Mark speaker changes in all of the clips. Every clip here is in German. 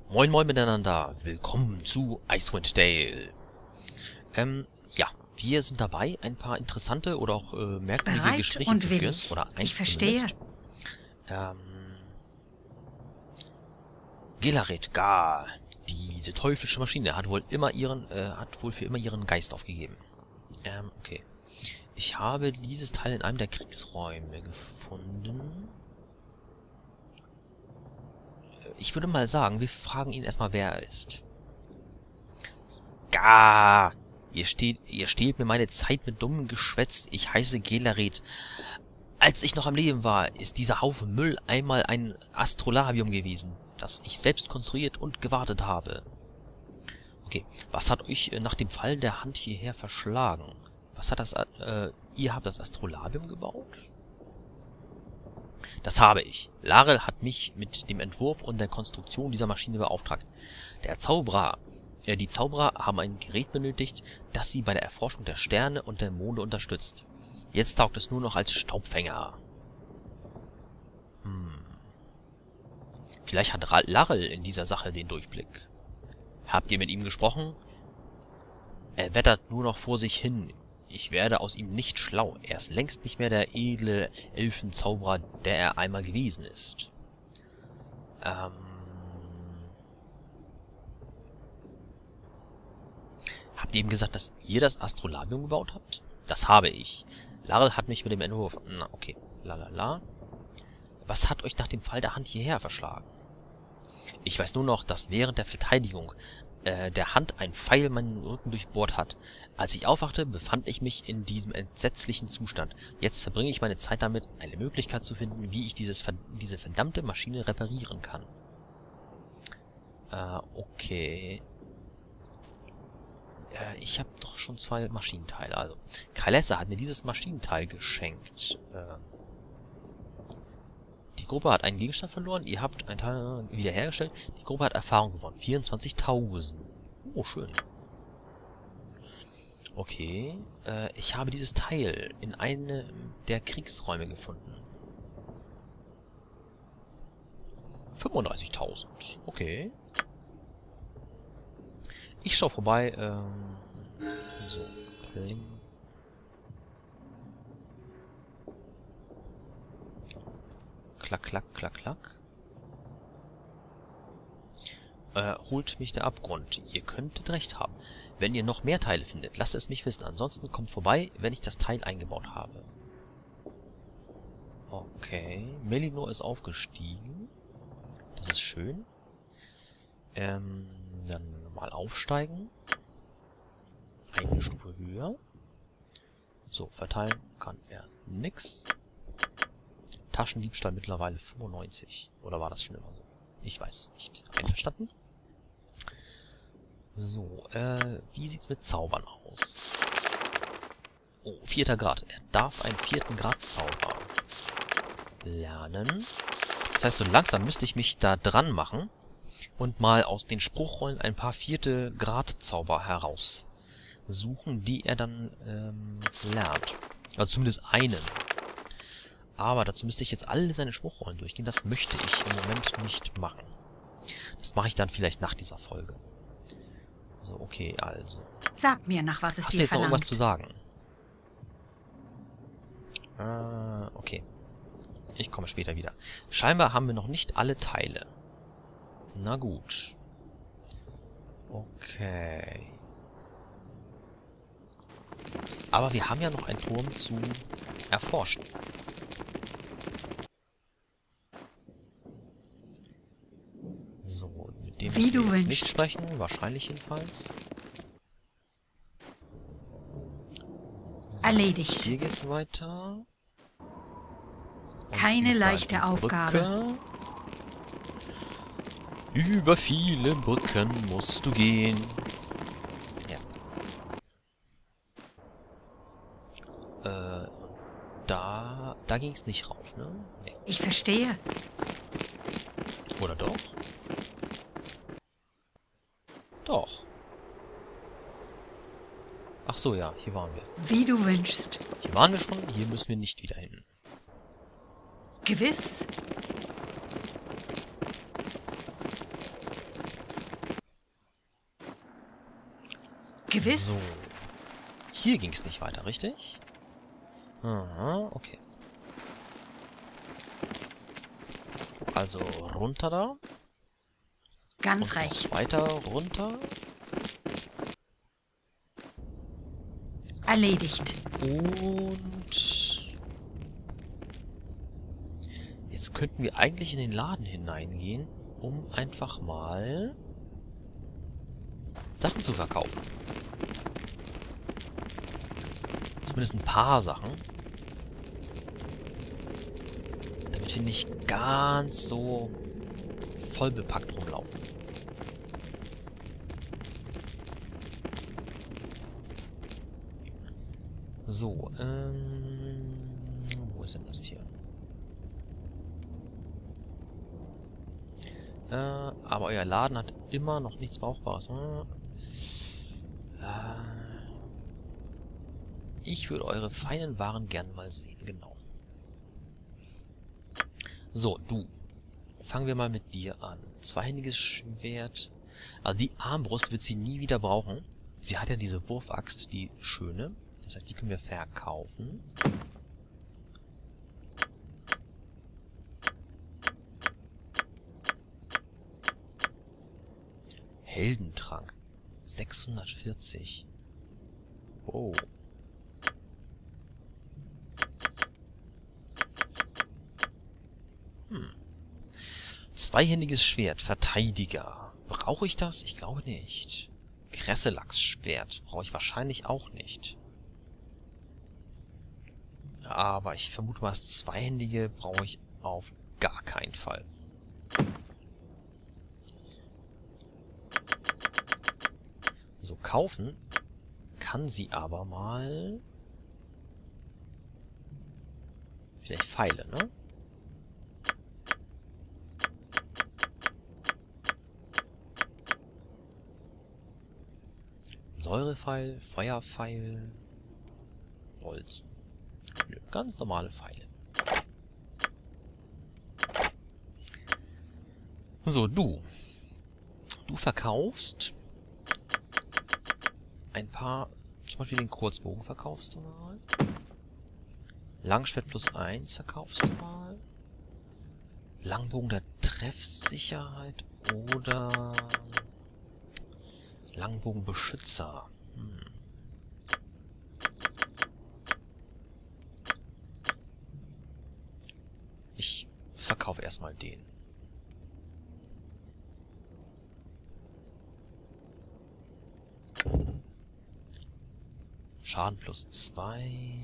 Speaker 1: Moin moin miteinander, willkommen zu Icewind Dale. Ja, wir sind dabei, ein paar interessante oder auch merkwürdige
Speaker 2: Bereit
Speaker 1: Gespräche
Speaker 2: und
Speaker 1: zu führen.
Speaker 2: willig.
Speaker 1: Oder
Speaker 2: Ich
Speaker 1: eins
Speaker 2: verstehe.
Speaker 1: zumindest. Gelaret Gar, diese teuflische Maschine, hat wohl für immer ihren Geist aufgegeben. Okay. Ich habe dieses Teil in einem der Kriegsräume gefunden. Ich würde mal sagen, wir fragen ihn erstmal, wer er ist. Gar! Ihr stehlt mir meine Zeit mit dummem Geschwätz. Ich heiße Gelaret. Als ich noch am Leben war, ist dieser Haufen Müll einmal ein Astrolabium gewesen, das ich selbst konstruiert und gewartet habe. Okay, was hat euch nach dem Fall der Hand hierher verschlagen? Ihr habt das Astrolabium gebaut? Das habe ich. Larel hat mich mit dem Entwurf und der Konstruktion dieser Maschine beauftragt. Die Zauberer haben ein Gerät benötigt, das sie bei der Erforschung der Sterne und der Monde unterstützt. Jetzt taugt es nur noch als Staubfänger. Vielleicht hat Larel in dieser Sache den Durchblick. Habt ihr mit ihm gesprochen? Er wettert nur noch vor sich hin. Ich werde aus ihm nicht schlau. Er ist längst nicht mehr der edle Elfenzauberer, der er einmal gewesen ist. Habt ihr ihm gesagt, dass ihr das Astrolabium gebaut habt? Das habe ich. Larel hat mich mit dem Entwurf... Na, okay. Lalala. Was hat euch nach dem Fall der Hand hierher verschlagen? Ich weiß nur noch, dass während der Verteidigung der Hand ein Pfeil meinen Rücken durchbohrt hat. Als ich aufwachte, befand ich mich in diesem entsetzlichen Zustand. Jetzt verbringe ich meine Zeit damit, eine Möglichkeit zu finden, wie ich diese verdammte Maschine reparieren kann. Okay. Ich habe doch schon 2 Maschinenteile. Also, Kalessa hat mir dieses Maschinenteil geschenkt. Die Gruppe hat einen Gegenstand verloren, ihr habt einen Teil wiederhergestellt. Die Gruppe hat Erfahrung gewonnen. 24.000. Oh, schön. Okay. Ich habe dieses Teil in einem der Kriegsräume gefunden. 35.000. Okay. Ich schau vorbei. So. Pling. Klack, klack, klack, klack. Holt mich der Abgrund. Ihr könntet recht haben. Wenn ihr noch mehr Teile findet, lasst es mich wissen. Ansonsten kommt vorbei, wenn ich das Teil eingebaut habe. Okay. Melinor ist aufgestiegen. Das ist schön. Dann mal aufsteigen. Eine Stufe höher. So, verteilen kann er nix. Taschendiebstahl mittlerweile 95. Oder war das schon immer so? Ich weiß es nicht. Einverstanden? So, wie sieht's mit Zaubern aus? Oh, 4. Grad. Er darf einen 4. Grad Zauber lernen. Das heißt, so langsam müsste ich mich da dran machen und mal aus den Spruchrollen ein paar 4. Grad Zauber heraussuchen, die er dann lernt. Also zumindest einen. Aber dazu müsste ich jetzt alle seine Spruchrollen durchgehen. Das möchte ich im Moment nicht machen. Das mache ich dann vielleicht nach dieser Folge. So, okay, also.
Speaker 2: Sag mir, nach was es
Speaker 1: Hast du
Speaker 2: dir
Speaker 1: jetzt noch irgendwas
Speaker 2: verlangt.
Speaker 1: zu sagen? Okay. Ich komme später wieder. Scheinbar haben wir noch nicht alle Teile. Na gut. Okay. Aber wir haben ja noch einen Turm zu erforschen. So, mit dem müssen wir jetzt nicht sprechen. Wahrscheinlich jedenfalls. So,
Speaker 2: Erledigt.
Speaker 1: hier geht's weiter.
Speaker 2: Keine leichte Aufgabe.
Speaker 1: Über viele Brücken musst du gehen. Ja. Da ging's nicht rauf, ne? Nee.
Speaker 2: Ich verstehe.
Speaker 1: Oder doch? Doch. Ach so, ja, hier waren wir.
Speaker 2: Wie du wünschst.
Speaker 1: Hier waren wir schon, hier müssen wir nicht wieder hin.
Speaker 2: Gewiss. Gewiss.
Speaker 1: So. Hier ging es nicht weiter, richtig? Aha, okay. Also runter da.
Speaker 2: Ganz
Speaker 1: Und
Speaker 2: recht.
Speaker 1: noch weiter runter.
Speaker 2: Erledigt.
Speaker 1: Und jetzt könnten wir eigentlich in den Laden hineingehen, um einfach mal Sachen zu verkaufen. Zumindest ein paar Sachen. Damit wir nicht ganz so voll bepackt rumlaufen. So, wo ist denn das hier? Aber euer Laden hat immer noch nichts Brauchbares. Ich würde eure feinen Waren gern mal sehen, genau. So, du. Fangen wir mal mit dir an. Zweihändiges Schwert. Also die Armbrust wird sie nie wieder brauchen. Sie hat ja diese Wurfaxt, die schöne. Das heißt, die können wir verkaufen. Heldentrank. 640. Oh. Zweihändiges Schwert. Verteidiger. Brauche ich das? Ich glaube nicht. Kresselachsschwert. Brauche ich wahrscheinlich auch nicht. Aber ich vermute mal, das Zweihändige brauche ich auf gar keinen Fall. So, kaufen kann sie aber mal... Vielleicht Pfeile, ne? Säurepfeil, Feuerpfeil, Bolzen. Nö, ganz normale Pfeile. So, du. Du verkaufst ein paar, zum Beispiel den Kurzbogen verkaufst du mal. Langschwert +1 verkaufst du mal. Langbogen der Treffsicherheit oder Langbogenbeschützer. Ich verkaufe erstmal den. Schaden +2.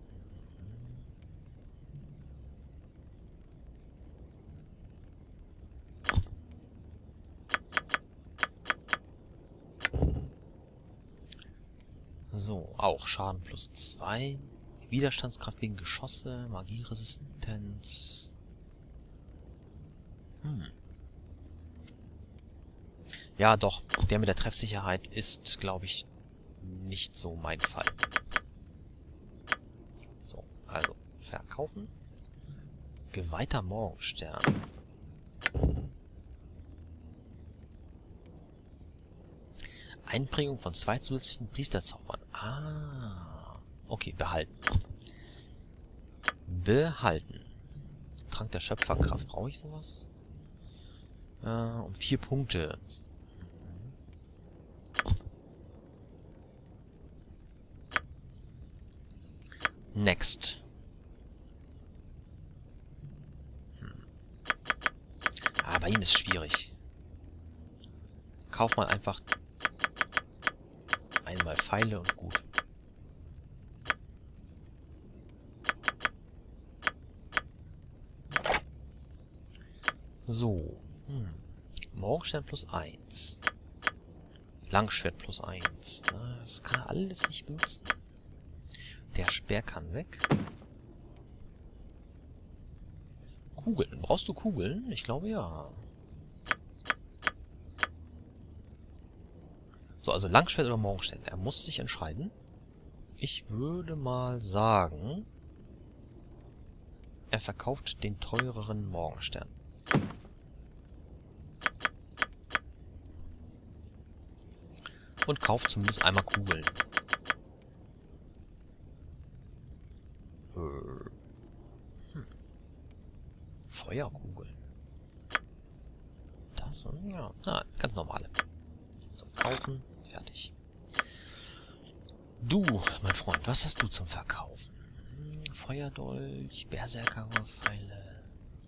Speaker 1: So, auch Schaden +2. Widerstandskraft gegen Geschosse, Magieresistenz. Ja, doch. Der mit der Treffsicherheit ist, glaube ich, nicht so mein Fall. So, also verkaufen. Geweihter Morgenstern. Einbringung von 2 zusätzlichen Priesterzaubern. Ah. Okay, behalten. Behalten. Trank der Schöpferkraft. Brauche ich sowas? Um 4 Punkte. Next. Ah, bei ihm ist es schwierig. Kauf mal einfach einmal Pfeile und gut. So. Morgenstern +1. Langschwert +1. Das kann er alles nicht benutzen. Der Speer kann weg. Kugeln. Brauchst du Kugeln? Ich glaube ja. So, also Langschwert oder Morgenstern. Er muss sich entscheiden. Ich würde mal sagen, er verkauft den teureren Morgenstern. Und kauft zumindest einmal Kugeln. Feuerkugeln. Das, ja, ganz normale. So, kaufen. Fertig. Du, mein Freund, was hast du zum Verkaufen? Feuerdolch, Berserkerpfeile.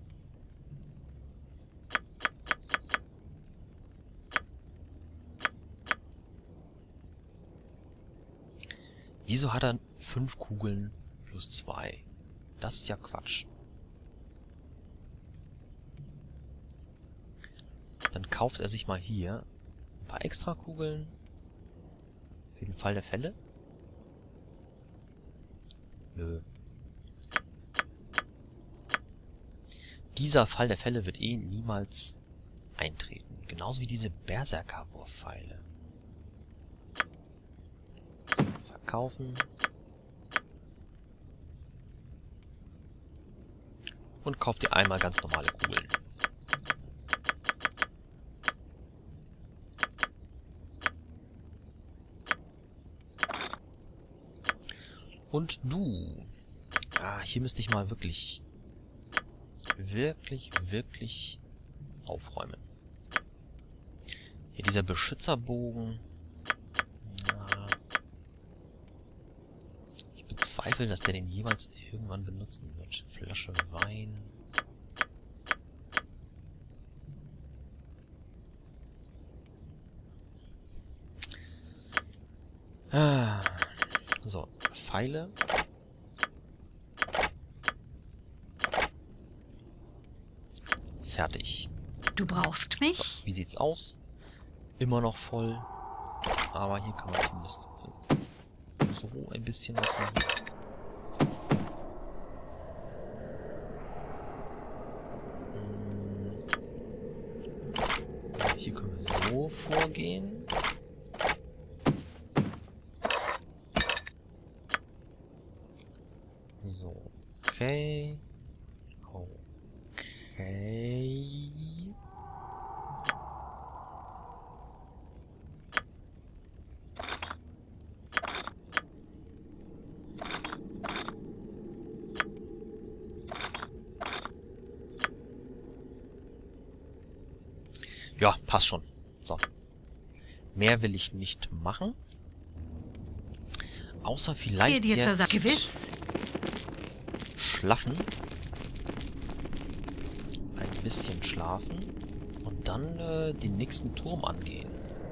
Speaker 1: Wieso hat er 5 Kugeln plus 2? Das ist ja Quatsch. Dann kauft er sich mal hier ein paar extra Kugeln. Für den Fall der Fälle. Nö. Dieser Fall der Fälle wird eh niemals eintreten. Genauso wie diese Berserkerwurfpfeile. So, verkaufen. Und kauft ihr einmal ganz normale Kugeln. Und du. Hier müsste ich mal wirklich aufräumen. Hier dieser Beschützerbogen. Ich bezweifle, dass der den jemals irgendwann benutzen wird. Flasche Wein. So, Pfeile. Fertig.
Speaker 2: Du brauchst mich?
Speaker 1: So, wie sieht's aus? Immer noch voll. Aber hier kann man zumindest so ein bisschen was machen. So, hier können wir so vorgehen. So, okay. Okay. Ja, passt schon. So. Mehr will ich nicht machen. Außer vielleicht jetzt schlafen. Ein bisschen schlafen. Und dann den nächsten Turm angehen.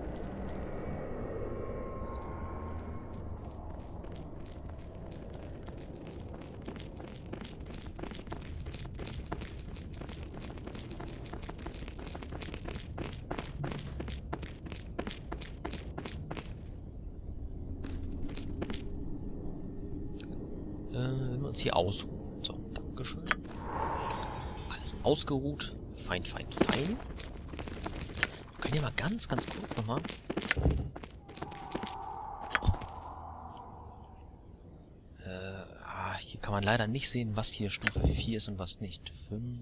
Speaker 1: Wenn wir uns hier ausruhen. So, Dankeschön. Alles ausgeruht. Fein, fein, fein. Wir können ja mal ganz kurz nochmal. Hier kann man leider nicht sehen, was hier Stufe 4 ist und was nicht. 5.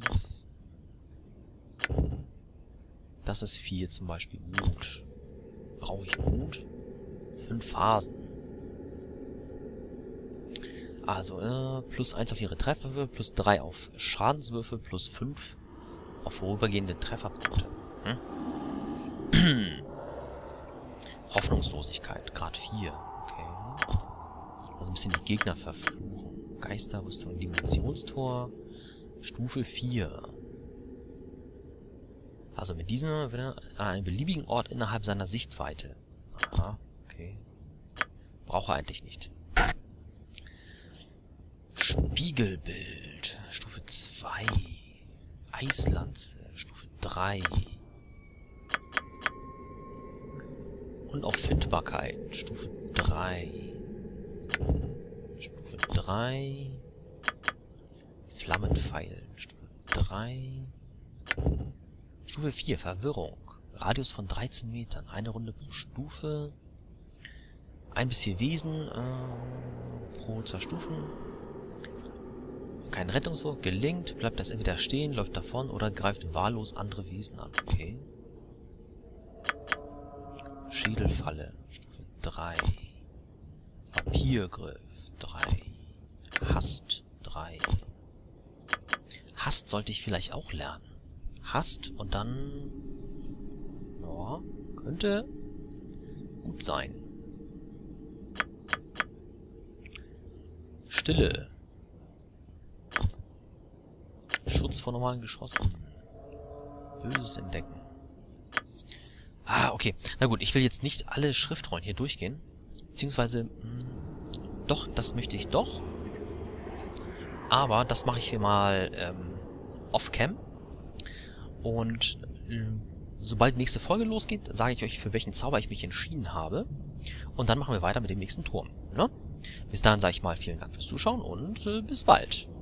Speaker 1: Das ist 4 zum Beispiel. Mut. Brauche ich Mut? 5 Phasen. Also, plus 1 auf ihre Trefferwürfe, plus 3 auf Schadenswürfe, plus 5 auf vorübergehende Trefferpunkte. Hoffnungslosigkeit, Grad 4. Okay. Also ein bisschen die Gegner verfluchen. Geisterrüstung, Dimensionstor, Stufe 4. Also mit diesem wird er an einem beliebigen Ort innerhalb seiner Sichtweite. Aha, okay. Brauche er eigentlich nicht. Spiegelbild, Stufe 2. Eislanze, Stufe 3. Und auch Findbarkeit, Stufe 3. Stufe 3. Flammenpfeil, Stufe 3. Stufe 4, Verwirrung. Radius von 13 Metern. Eine Runde pro Stufe. 1 bis 4 Wesen pro 2 Stufen. Kein Rettungswurf. Gelingt, bleibt das entweder stehen, läuft davon oder greift wahllos andere Wesen an. Okay. Schädelfalle. 3. Vampirgriff 3. Hast 3. Hast sollte ich vielleicht auch lernen. Hast und dann... Ja, könnte gut sein. Stille. Schutz vor normalen Geschossen. Böses entdecken. Ah, okay. Na gut, ich will jetzt nicht alle Schriftrollen hier durchgehen. Beziehungsweise, doch, das möchte ich doch. Aber das mache ich hier mal off-cam. Und sobald die nächste Folge losgeht, sage ich euch, für welchen Zauber ich mich entschieden habe. Und dann machen wir weiter mit dem nächsten Turm. Ne? Bis dahin sage ich mal vielen Dank fürs Zuschauen und bis bald.